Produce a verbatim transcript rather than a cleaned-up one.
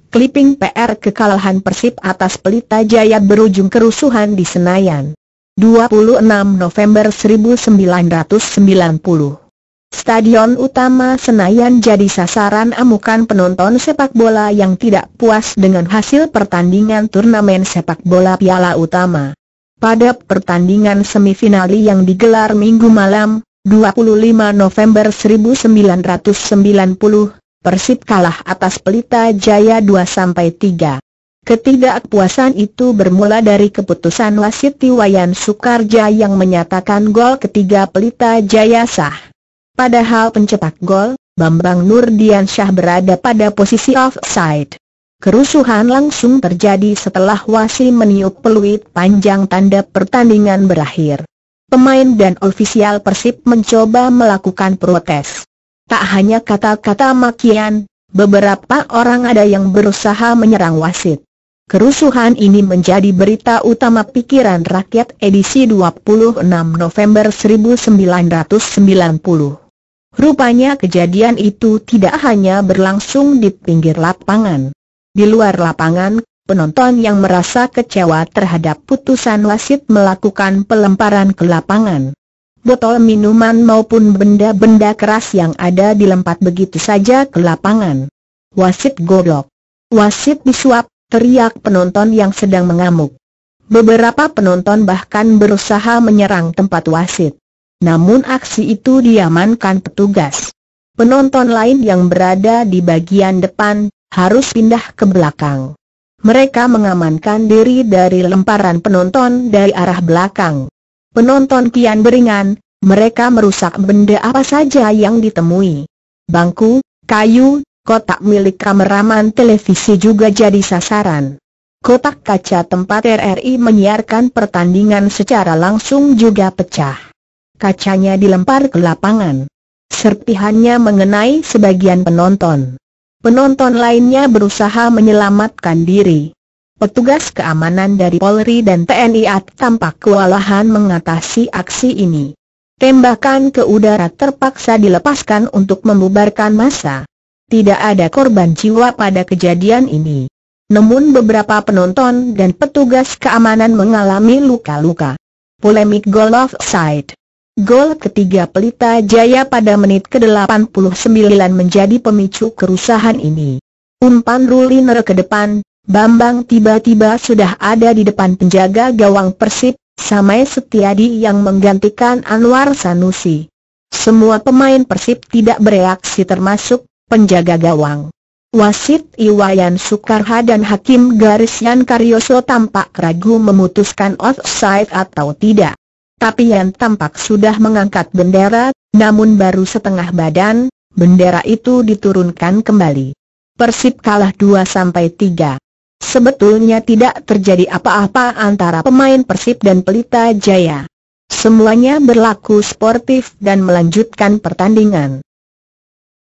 Clipping P R kekalahan Persib atas Pelita Jaya berujung kerusuhan di Senayan. dua puluh enam November seribu sembilan ratus sembilan puluh. Stadion utama Senayan jadi sasaran amukan penonton sepak bola yang tidak puas dengan hasil pertandingan turnamen sepak bola Piala Utama. Pada pertandingan semifinal yang digelar Minggu malam, dua puluh lima November seribu sembilan ratus sembilan puluh, Persib kalah atas Pelita Jaya dua sampai tiga. Ketidakpuasan itu bermula dari keputusan wasit Iwayan Sukarja yang menyatakan gol ketiga Pelita Jaya sah. Padahal pencetak gol, Bambang Nurdiansyah berada pada posisi offside. Kerusuhan langsung terjadi setelah wasit meniup peluit panjang tanda pertandingan berakhir. Pemain dan ofisial Persib mencoba melakukan protes. Tak hanya kata-kata makian, beberapa orang ada yang berusaha menyerang wasit. Kerusuhan ini menjadi berita utama pikiran rakyat edisi dua puluh enam November seribu sembilan ratus sembilan puluh. Rupanya kejadian itu tidak hanya berlangsung di pinggir lapangan. Di luar lapangan, penonton yang merasa kecewa terhadap putusan wasit melakukan pelemparan ke lapangan. Botol minuman maupun benda-benda keras yang ada dilempar begitu saja ke lapangan. Wasit goblok. Wasit disuap, teriak penonton yang sedang mengamuk. Beberapa penonton bahkan berusaha menyerang tempat wasit. Namun aksi itu diamankan petugas. Penonton lain yang berada di bagian depan harus pindah ke belakang. Mereka mengamankan diri dari lemparan penonton dari arah belakang. Penonton kian beringan, mereka merusak benda apa saja yang ditemui. Bangku, kayu, kotak milik kameraman televisi juga jadi sasaran. Kotak kaca tempat R R I menyiarkan pertandingan secara langsung juga pecah. Kacanya dilempar ke lapangan. Serpihannya mengenai sebagian penonton. Penonton lainnya berusaha menyelamatkan diri. Petugas keamanan dari Polri dan T N I tampak kewalahan mengatasi aksi ini. Tembakan ke udara terpaksa dilepaskan untuk membubarkan massa. Tidak ada korban jiwa pada kejadian ini. Namun beberapa penonton dan petugas keamanan mengalami luka-luka. Polemik gol offside. Gol ketiga Pelita Jaya pada menit ke delapan puluh sembilan menjadi pemicu kerusuhan ini. Umpan Ruliner ke depan, Bambang tiba-tiba sudah ada di depan penjaga gawang Persib, Samai Setiadi yang menggantikan Anwar Sanusi. Semua pemain Persib tidak bereaksi termasuk penjaga gawang. Wasit Iwayan Sukarha dan Hakim Garis Yan Karyoso tampak ragu memutuskan offside atau tidak. Tapi Yan tampak sudah mengangkat bendera, namun baru setengah badan, bendera itu diturunkan kembali. Persib kalah dua sampai tiga. Sebetulnya tidak terjadi apa-apa antara pemain Persib dan Pelita Jaya. Semuanya berlaku sportif dan melanjutkan pertandingan.